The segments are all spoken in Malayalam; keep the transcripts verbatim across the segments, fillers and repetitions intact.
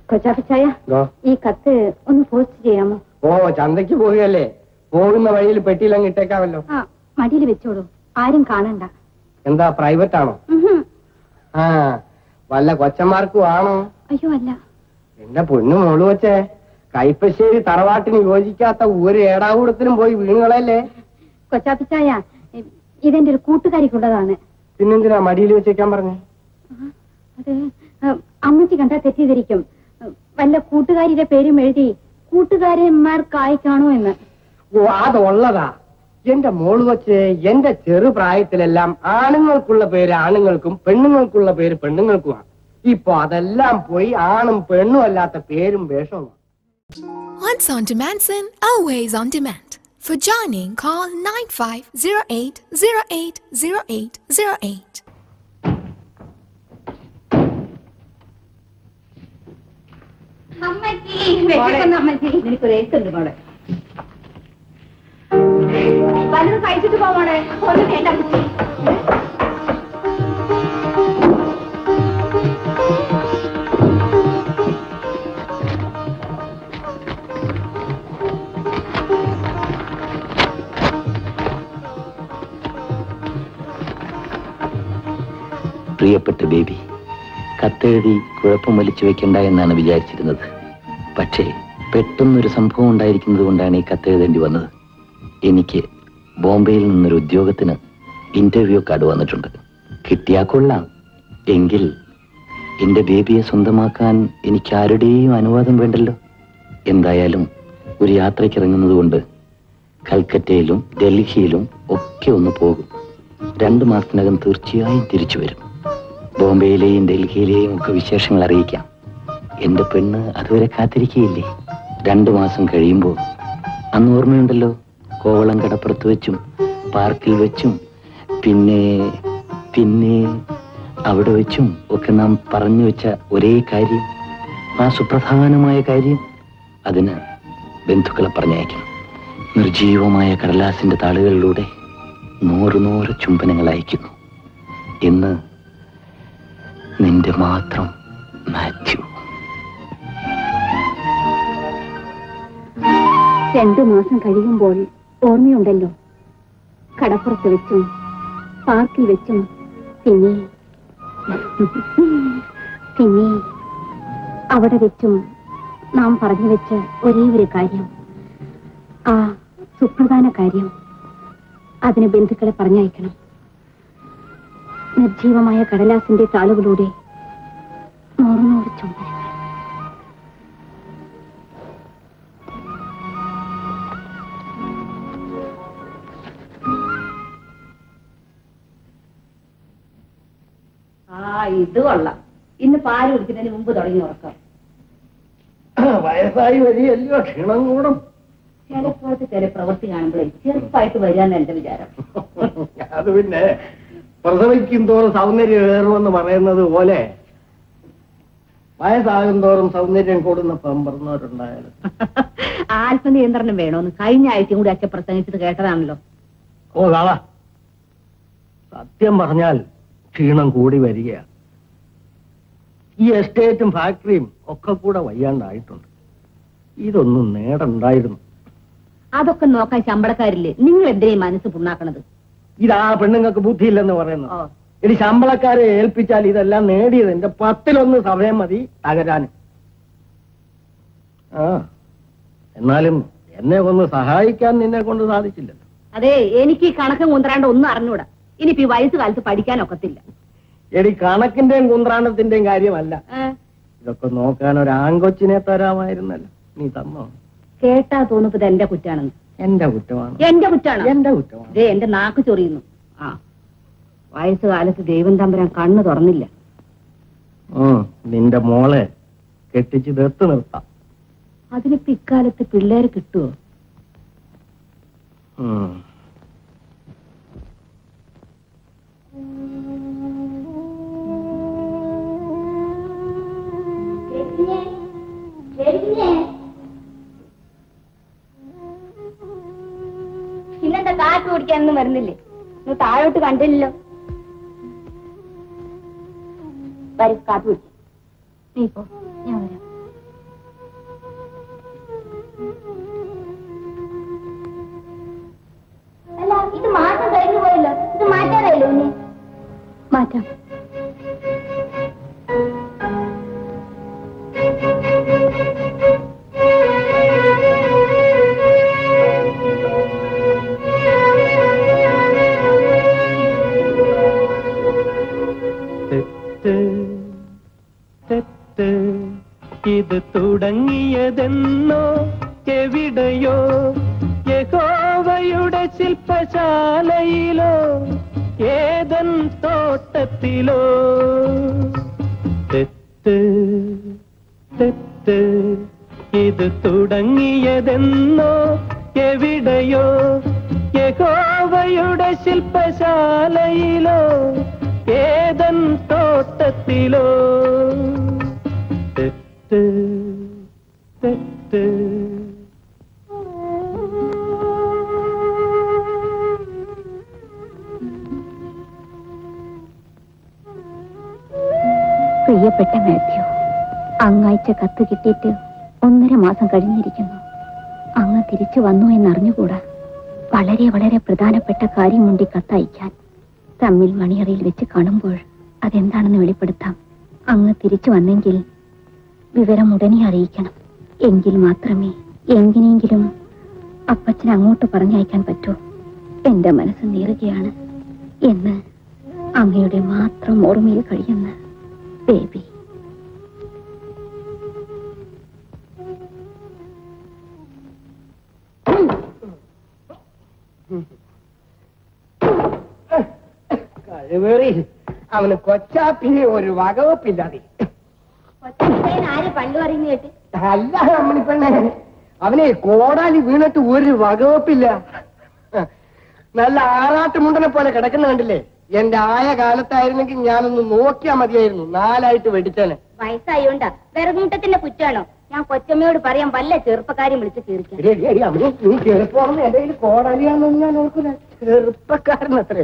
കൊച്ചാപ്പിച്ചായ, ഈ കത്ത് ഒന്ന് പോസ്റ്റ് ചെയ്യാമോ? ഓ, ചന്തയ്ക്ക് പോവുകയല്ലേ, പോകുന്ന വഴിയിൽ പെട്ടിയിലങ്ങ് ഇട്ടേക്കാവല്ലോ. ആ, മടിയിൽ വെച്ചോളൂ, ആരും കാണണ്ട. എന്താ, പ്രൈവറ്റ് ആണോ? ആ, വല്ല കൊച്ചന്മാർക്കും ആണോ? അയ്യോ അല്ല. എന്റെ പൊന്നു മോള് വെച്ചേ, കൈപ്പശ്ശേരി തറവാട്ടിന് യോജിക്കാത്ത ഒരു ഏടാകൂടത്തിനും പോയി വീണുകളല്ലേ. കൊച്ചാപ്പിച്ചായ, ഇതെന്റെ ഒരു കൂട്ടുകാരിക്കുള്ളതാണ്. പിന്നെന്തിനാ മടിയിൽ വെച്ചേക്കാൻ പറഞ്ഞേ? അത് അമ്മച്ചി കണ്ടാ തെറ്റിദ്ധരിക്കും. വല്ല കൂട്ടുകാരിയുടെ പേരും എഴുതി കൂട്ടുകാരന്മാർക്ക് അയക്കാണോ എന്ന്. ഓ, അതുള്ളതാ. എന്റെ മോള് വെച്ച് എന്റെ ചെറുപ്രായത്തിലെല്ലാം ആണുങ്ങൾക്കുള്ള പേര് ആണുങ്ങൾക്കും പെണ്ണുങ്ങൾക്കുള്ള പേര് പെണ്ണുങ്ങൾക്കുമാണ്. ഇപ്പൊ അതെല്ലാം പോയി ആണും പെണ്ണും അല്ലാത്ത പേരും വേഷവും. Once on demand, sin, always on demand. For joining, call nine five zero eight zero eight zero eight zero eight. അമ്മച്ചി, അമ്മച്ചി എനിക്കൊരു എഴുത്തുണ്ട് മോളെ. വലുത് കഴിച്ചിട്ട് പോവാണേ. ഒന്ന് വേണ്ട അമ്മച്ചി. പ്രിയപ്പെട്ട ബേബി, കത്തെഴുതി കുഴപ്പം വലിച്ചു വെക്കണ്ട എന്നാണ് വിചാരിച്ചിരുന്നത്. പക്ഷേ പെട്ടെന്നൊരു സംഭവം ഉണ്ടായിരിക്കുന്നത് കൊണ്ടാണ് ഈ കത്തെഴുതേണ്ടി വന്നത്. എനിക്ക് ബോംബെയിൽ നിന്നൊരു ഉദ്യോഗത്തിന് ഇന്റർവ്യൂ കാർഡ് വന്നിട്ടുണ്ട്. കിട്ടിയാ കൊള്ളാം. എങ്കിൽ എന്റെ ബേബിയെ സ്വന്തമാക്കാൻ എനിക്ക് ആരുടെയും അനുവാദം വേണ്ടല്ലോ. എന്തായാലും ഒരു യാത്രയ്ക്ക് ഇറങ്ങുന്നത് കൊണ്ട് കൽക്കറ്റയിലും ഡൽഹിയിലും ഒക്കെ ഒന്ന് പോകും. രണ്ടു മാസത്തിനകം തീർച്ചയായും തിരിച്ചു വരും. ബോംബെയിലെയും ഡൽഹിയിലെയും ഒക്കെ വിശേഷങ്ങൾ അറിയിക്കാം. എന്റെ പെണ്ണ് അതുവരെ കാത്തിരിക്കുകയില്ലേ? രണ്ടു മാസം കഴിയുമ്പോൾ, അന്ന് ഓർമ്മയുണ്ടല്ലോ, കോവളം കടപ്പുറത്ത് വെച്ചും പാർക്കിൽ വെച്ചും പിന്നെ പിന്നെ അവിടെ വെച്ചും ഒക്കെ നാം പറഞ്ഞു വെച്ച ഒരേ കാര്യം, ആ സുപ്രധാനമായ കാര്യം, അതിന് ബന്ധുക്കളെ പറഞ്ഞയക്കണം. നിർജീവമായ കടലാസിന്റെ താളുകളിലൂടെ നൂറ് നൂറ് ചുംബനങ്ങൾ അയക്കുന്നു. ഇന്ന് നിന്റെ മാത്രം മാത്യു. രണ്ടു മാസം കഴിയുമ്പോൾ ഓർമ്മയുണ്ടല്ലോ, കടപ്പുറത്ത് വെച്ചും പാർക്കിൽ വെച്ചും പിന്നെ പിന്നെ അവിടെ വെച്ചും നാം പറഞ്ഞു വെച്ച ഒരേ ഒരു കാര്യം, ആ സുപ്രധാന കാര്യം, അതിന് ബന്ധുക്കളെ പറഞ്ഞയക്കണം. നിർജീവമായ കടലാസിന്റെ താളുകളിലൂടെ നൂറ് നൂറ് ചുംബനങ്ങൾ. ആ, ഇത് കൊള്ളാം. ഇന്ന് പാല് കുടിക്കുന്നതിന് മുമ്പ് തുടങ്ങി ഉറക്കം. വയസ്സായി വരികയല്ലോ, ക്ഷീണം കൂടും. ചിലപ്പോഴത്തെ ചില പ്രവൃത്തി കാണുമ്പോഴേ ചെറുപ്പമായിട്ട് വരികയെന്ന് എന്റെ വിചാരം. അത് പിന്നെ പ്രസവിക്കും തോറും സൗന്ദര്യം ഏറുമെന്ന് പറയുന്നത് പോലെ വയസ്സാകും തോറും സൗന്ദര്യം കൂടുന്ന പറഞ്ഞവരുണ്ടായാലും. ആത്മനിയന്ത്രണം വേണോന്ന് കഴിഞ്ഞ ആഴ്ചയും കൂടി അച്ഛൻ പ്രസംഗിച്ചിട്ട് കേട്ടതാണല്ലോ. ഓ കാള, സത്യം പറഞ്ഞാൽ ക്ഷീണം കൂടി വരികയാണ്. ഈ എസ്റ്റേറ്റും ഫാക്ടറിയും ഒക്കെ കൂടെ വയ്യാണ്ടായിട്ടുണ്ട്. ഇതൊന്നും നേടണ്ടായിരുന്നു. അതൊക്കെ നോക്കാൻ ശമ്പളക്കാരില്ലേ? നിങ്ങൾ എന്തിനേയും മനസ്സ് പുണ്ണാക്കണത്? ഇതാ പെണ്ണുങ്ങൾക്ക് ബുദ്ധിയില്ലെന്ന് പറയുന്നു. ഇനി ശമ്പളക്കാരെ ഏൽപ്പിച്ചാൽ ഇതെല്ലാം നേടിയത് എന്റെ പത്തിലൊന്ന് സമയം മതി തകരാന്. ആ, എന്നാലും എന്നെ ഒന്ന് സഹായിക്കാൻ നിന്നെ കൊണ്ട് സാധിച്ചില്ലല്ലോ. അതെ, എനിക്ക് കണക്കും കുന്ത്രാണ്ട് ഒന്നും അറിഞ്ഞൂടാ. ഇനിയിപ്പോ ഈ വയസ്സ് കാലത്ത് പഠിക്കാനൊക്കത്തില്ല. എടി, കണക്കിന്റെയും കുന്ത്രാണ്ടത്തിന്റെയും കാര്യമല്ല, ഇതൊക്കെ നോക്കാൻ ഒരു ആൺകൊച്ചിനെ തരാമായിരുന്നല്ലോ. നീ തന്നോ? കേട്ടാ തോന്നുന്നത് എന്റെ കുറ്റാണെന്ന്. എന്റെ കുറ്റമാണ്. എന്റെ കുറ്റാണ്. എന്റെ കുറ്റമാണ്. ദേ, എന്റെ നാക്ക് ചൊറിയുന്നു. ആ, വയസ്സുകാലത്ത് ദൈവം തമ്പുരാൻ കണ്ണു തുറന്നില്ല. നിന്റെ മോളെ കെട്ടിച്ച് ദത്ത് നിർത്താം. അതിനിപ്പോ ഇക്കാലത്ത് പിള്ളേര് കിട്ടുവോ? പിന്നെന്താ കാറ്റ് കുടിക്കാനൊന്നും വരുന്നില്ലേ? നീ താഴോട്ട് കണ്ടില്ലല്ലോ. വരും, കാറ്റ് കുടിക്കും. നീ പോ, ഞാൻ വരാം. മാറ്റാം. തെറ്റ് ഇത് തുടങ്ങിയതെന്നോ എവിടെയോ യഹോവയുടെ ശില്പശാലയിലോ ഏതൻ തോട്ടത്തിലോ. തെറ്റ് തെറ്റ് ഇത് തുടങ്ങിയതെന്നോ എവിടെയോ യഹോവയുടെ ശില്പശാലയിലോ ഏതൻ തോട്ടത്തിലോ. തെറ്റ് തെറ്റ് പ്രിയപ്പെട്ട മാത്യു, അങ്ങയച്ച കത്ത് കിട്ടിയിട്ട് ഒന്നര മാസം കഴിഞ്ഞിരിക്കുന്നു. അങ്ങ് തിരിച്ചു വന്നു എന്നറിഞ്ഞുകൂടാ. വളരെ വളരെ പ്രധാനപ്പെട്ട കാര്യമുണ്ട് ഈ കത്തയക്കാൻ. തമ്മിൽ മണിയറയിൽ വെച്ച് കാണുമ്പോൾ അതെന്താണെന്ന് വെളിപ്പെടുത്താം. അങ്ങ് തിരിച്ചു വന്നെങ്കിൽ വിവരം ഉടനെ അറിയിക്കണം. എങ്കിൽ മാത്രമേ എങ്ങനെയെങ്കിലും അപ്പച്ചൻ അങ്ങോട്ട് പറഞ്ഞയക്കാൻ പറ്റൂ. എന്റെ മനസ്സ് നീറുകയാണ് എന്ന് അങ്ങയുടെ മാത്രം ഓർമ്മയിൽ കഴിയുന്ന ബേബി. കഴിവേറി അവന് കൊച്ചാപ്പിനെ ഒരു വകവപ്പില്ലാതെ. ആര് പണ്ട് പറയുന്ന കേട്ട്? അല്ല അമ്മണിപ്പെണ്ണെ, അവനെ കോടാലി വീണിട്ട് ഒരു വകവപ്പില്ല. നല്ല ആറാട്ട് മുണ്ടനെ പോലെ കിടക്കുന്ന കണ്ടില്ലേ? എന്റെ ആയ കാലത്തായിരുന്നെങ്കിൽ ഞാനൊന്ന് നോക്കിയാ മതിയായിരുന്നു. നാലായിട്ട് വെടിച്ചേനെ. വയസ്സായോണ്ടാ വിറകൂട്ടത്തിന്റെ കുറ്റാണോ? ഞാൻ കൊച്ചമ്മയോട് പറയാൻ വല്ല ചെറുപ്പക്കാരും വിളിച്ച് കീറിക്കാം. നീ ചെറുപ്പമാണെന്ന് എന്റെ കയ്യിൽ കോടാലിയാണെന്ന് ഞാൻ ഓർക്കൂല. ചെറുപ്പക്കാരൻ അത്രേ.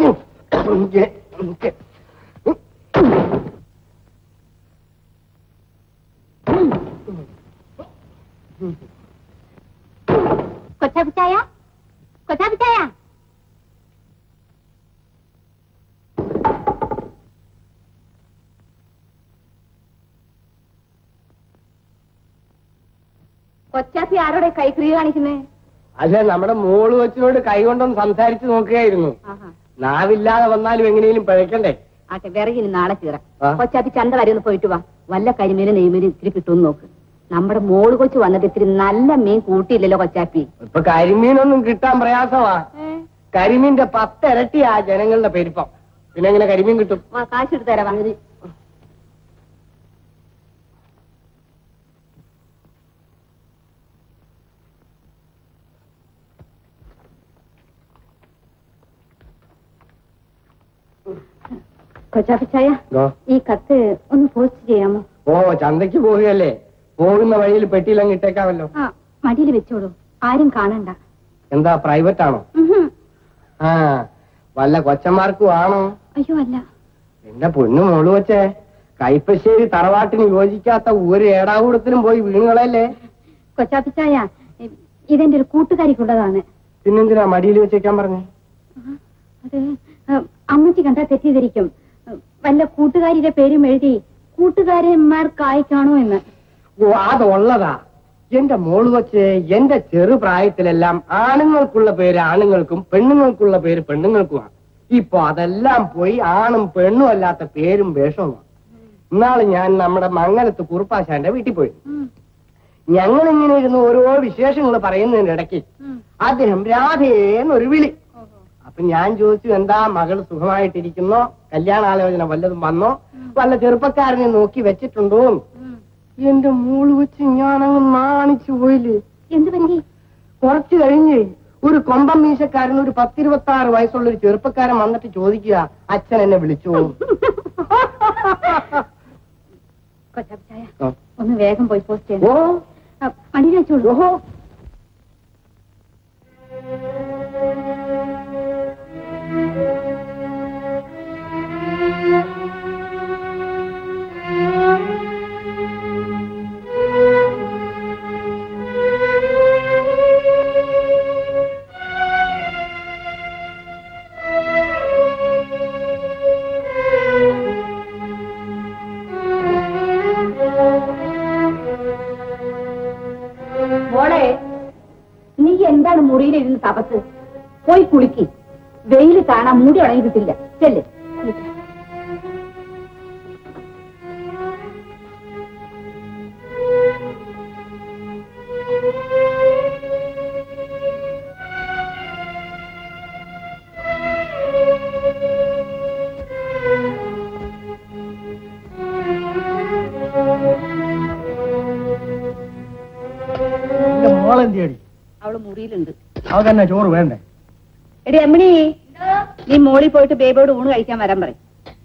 കൊച്ചാപ്പിച്ചായ, കൊച്ചാപ്പിച്ചായ, കൊച്ചാപ്പി ആരോടെ കൈക്രിയ കാണിക്കുന്നേ? അല്ല, നമ്മുടെ മോള് കൊച്ചിനോട് കൈകൊണ്ടൊന്ന് സംസാരിച്ച് നോക്കുകയായിരുന്നു. നാവില്ലാതെ വന്നാലും എങ്ങനെയും പഴക്കണ്ടേ? ആട്ടെ, വിറകിന് നാളെ കീറാം. കൊച്ചാപ്പി ചന്ത വരെ ഒന്ന് പോയിട്ട് വാ. വല്ല കരിമീനും നെയ്മീനും ഇത്തിരി കിട്ടുമെന്ന് നോക്ക്. നമ്മുടെ മോള് കൊച്ചു വന്നിട്ട് ഇത്തിരി നല്ല മീൻ കൂട്ടിയില്ലല്ലോ കൊച്ചാപ്പി. ഇപ്പൊ കരിമീനൊന്നും കിട്ടാൻ പ്രയാസമാ. കരിമീന്റെ പത്തിരട്ടിയാ ജനങ്ങളുടെ പെരുപ്പം. പിന്നെ എങ്ങനെ കരിമീൻ കിട്ടും? കാശ് എടുത്ത് തരാം. അങ്ങനെ കൊച്ചാപ്പിച്ചായ, ഈ കത്ത് ഒന്ന് പോസ്റ്റ് ചെയ്യാമോ? ഓ, ചന്തയ്ക്ക് പോവുകയല്ലേ? പോകുന്ന വഴിയിൽ പെട്ടിയിലങ്ങ് ഇട്ടേക്കാമല്ലോ. ആ, മടിയിൽ വെച്ചോളൂ, ആരും കാണണ്ട. എന്താ, പ്രൈവറ്റ് ആണോ? ആ, വല്ല കൊച്ചന്മാർക്കും ആണോ? അയ്യോ അല്ല. എന്റെ പൊന്നു മോള് വച്ചേ, കൈപ്പശ്ശേരി തറവാട്ടിന് യോജിക്കാത്ത ഒരു ഏടാകൂടത്തിലും പോയി വീണുകളല്ലേ? കൊച്ചാപ്പിച്ചായ, ഇതെന്റെ ഒരു കൂട്ടുകാരിക്കുള്ളതാണ്. പിന്നെന്തിനാ മടിയിൽ വെച്ചേക്കാൻ പറഞ്ഞേ? അത് അമ്മച്ചി കണ്ടാ തെറ്റിദ്ധരിക്കും. വല്ല കൂട്ടുകാരിയുടെ പേരും എഴുതി കൂട്ടുകാരന്മാർക്ക് അയക്കാണോ എന്ന്. ഓ, അതുള്ളതാ. എന്റെ മോള് വച്ച് എന്റെ ചെറുപ്രായത്തിലെല്ലാം ആണുങ്ങൾക്കുള്ള പേര് ആണുങ്ങൾക്കും പെണ്ണുങ്ങൾക്കുള്ള പേര് പെണ്ണുങ്ങൾക്കുമാണ്. ഇപ്പൊ അതെല്ലാം പോയി ആണും പെണ്ണും അല്ലാത്ത പേരും വേഷവുമാണ്. ഇന്നാള് ഞാൻ നമ്മുടെ മംഗലത്ത് കുറുപ്പാശാന്റെ വീട്ടിൽ പോയി. ഞങ്ങളിങ്ങനെ ഇരുന്ന് ഓരോ വിശേഷങ്ങൾ പറയുന്നതിന്റെ ഇടയ്ക്ക് അദ്ദേഹം രാധേന്നൊരു വിളി. അപ്പൊ ഞാൻ ചോദിച്ചു, എന്താ മകൾ സുഖമായിട്ടിരിക്കുന്നോ? കല്യാണാലോചന വല്ലതും വന്നോ? വല്ല ചെറുപ്പക്കാരനെ നോക്കി വെച്ചിട്ടുണ്ടോ? എന്റെ മോള് വെച്ച് ഞാനങ്ങ് നാണിച്ചു പോയില്ലേ. എന്ത് പറ്റി? കുറച്ചു കഴിഞ്ഞ് ഒരു കൊമ്പം മീശക്കാരൻ, ഒരു പത്തിരുപത്തി ആറ് വയസ്സുള്ള ഒരു ചെറുപ്പക്കാരൻ വന്നിട്ട് ചോദിക്കുക, അച്ഛൻ എന്നെ വിളിച്ചു. കൊച്ചാപ്പിച്ചായ, ഒന്ന് വേഗം പോയി പോസ്റ്റ് ചെയ്യണം. ഓ, മടി വെച്ചോളൂ. ഓഹോ, മുറിയിലിരുന്ന് തപസ്. പോയി കുളിക്ക്. വെയിൽ കാണാൻ മൂടി ഉണങ്ങി കിട്ടില്ല. ചെല്ല്. മോളെന്തിയടി? അവള് മുറിയിലുണ്ട്. അവക്ക് തന്നെ ചോറ് വേണ്ടേ? എടി അമ്മിണി, നീ മോളിൽ പോയിട്ട് ബേബിയോട് ഊണ് കഴിക്കാൻ വരാൻ പറയും.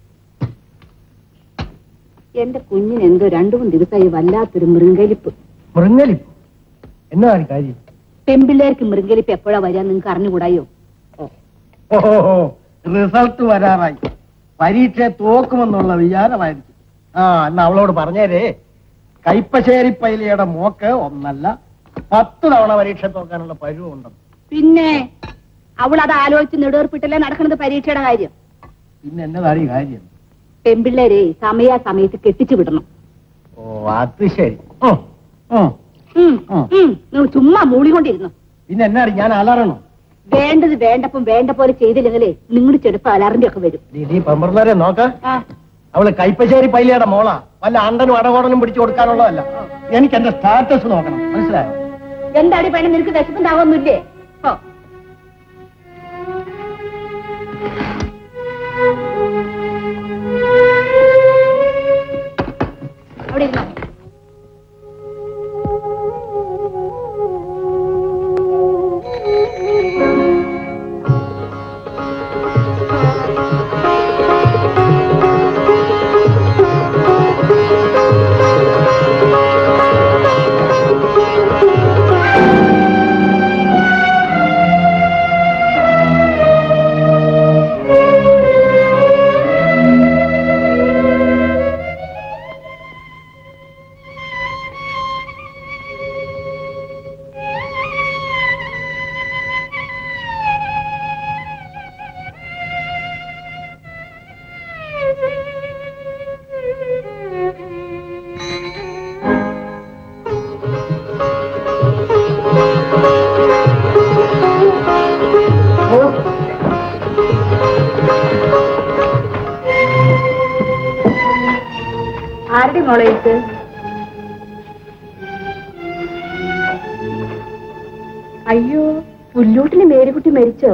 എന്റെ കുഞ്ഞിന് എന്തോ രണ്ടു മൂന്ന് ദിവസമായി വല്ലാത്തൊരു മൃംഗലിപ്പ്. മൃംഗലിപ്പ്? എന്നാ കാര്യം? പെമ്പിള്ളേർക്ക് മൃംഗലിപ്പ് എപ്പോഴാ വരാൻ നിങ്ങൾക്ക് അറിഞ്ഞുകൂടായോ? ഓഹോ, റിസൾട്ട് വരാറായി. പരീക്ഷ തോക്കുമെന്നുള്ള വിചാരമായിരിക്കും. ആ, എന്നാ അവളോട് പറഞ്ഞേരേ, കൈപ്പശ്ശേരി പൈലിയുടെ മോക്ക് ഒന്നല്ല പത്ത് തവണ പരീക്ഷ തോക്കാനുള്ള പരുവുണ്ടെന്ന്. പിന്നെ അവൾ അത് ആലോചിച്ച് നെടുവേർപ്പിട്ടല്ലേ നടക്കുന്നത് പരീക്ഷയുടെ കാര്യം. പിന്നെ എന്നതാണ് ഈ കാര്യം? പെമ്പിള്ളേരെ സമയാസമയത്ത് കെട്ടിച്ചു വിടണം. ഓ, അത് ശരി. നിങ്ങൾ ചുമ്മാ മൂളിക്കൊണ്ടിരുന്നു. പിന്നെ എന്നാണ് ഞാൻ അലറണോ? വേണ്ടത് വേണ്ടപ്പം വേണ്ട പോലെ ചെയ്തില്ലെങ്കിലേ നിങ്ങൾ ചെടുപ്പ് അലറിന്റെ ഒക്കെ വരും. നീ പെമ്പറേ നോക്ക, അവള് കൈപ്പശ്ശേരി പൈലിയുടെ മോളാ. വല്ല അണ്ടനും അടകോടനും പിടിച്ചു കൊടുക്കാനുള്ളതല്ല. എനിക്ക് എന്റെ സ്റ്റാറ്റസ് നോക്കണം, മനസ്സിലായോ? എന്താടി പണി? നിനക്ക് വിശപ്പുണ്ടാവുന്നില്ലേ? ഓ, അവിടെ ഇരുന്നോ. ആരുടെ മോളെ ഇത്? അയ്യോ, പുല്ലൂട്ടിന് മേരിക്കുട്ടി മരിച്ചോ?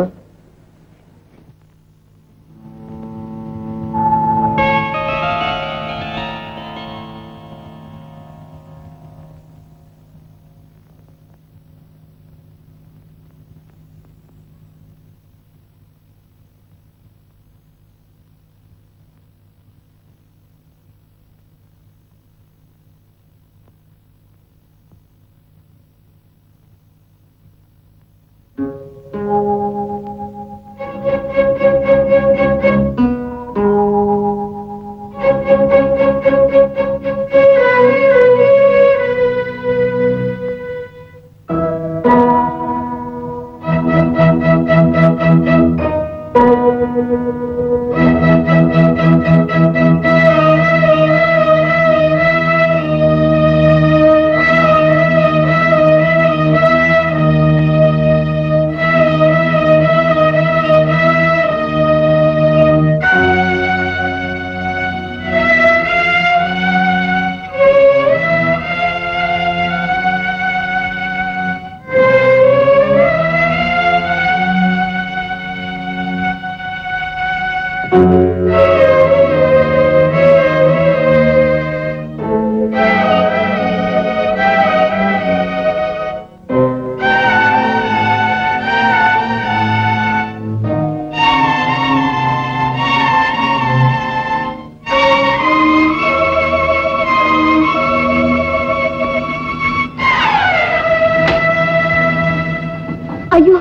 അയ്യോ,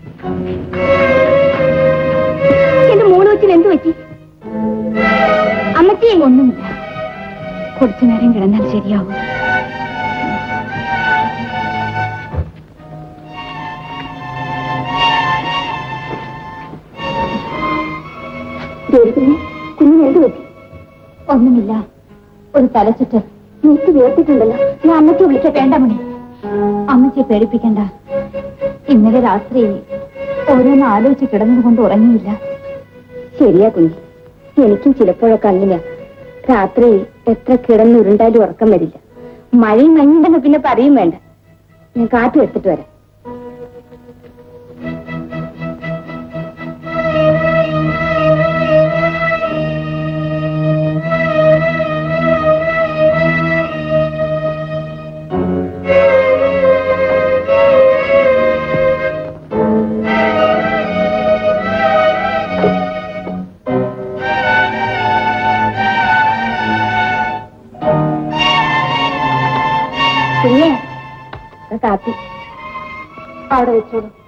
എന്റെ മോള് വെച്ചിന് എന്ത് പറ്റി? അമ്മച്ചി ഒന്നുമില്ല, കുറച്ചു നേരം കിടന്നാൽ ശരിയാവും. കുഞ്ഞിന് എന്ത് പറ്റി? ഒന്നുമില്ല, ഒരു തലച്ചുറ്റ്. നീക്ക് വേർത്തിട്ടുണ്ടല്ലോ. ഞാൻ അമ്മച്ചി വിളിച്ച വേണ്ട മണി. അമ്മച്ചിയെ പേടിപ്പിക്കണ്ട. ഇന്നലെ രാത്രി ഓരോന്ന് ആലോചിച്ച് കിടന്നുകൊണ്ട് ഉറങ്ങിയില്ല. ശരിയാ കുഞ്ഞി, എനിക്കും ചിലപ്പോഴൊക്കെ അങ്ങനെ. രാത്രി എത്ര കിടന്നുരുണ്ടാലും ഉറക്കം വരില്ല. മഴയും മഞ്ഞുണ്ടെന്ന് പിന്നെ പറയും വേണ്ട. ഞാൻ കാറ്റ് എടുത്തിട്ട് വരാം. കുഞ്ഞേ, കാപ്പി അവിടെ വെച്ചോളൂ.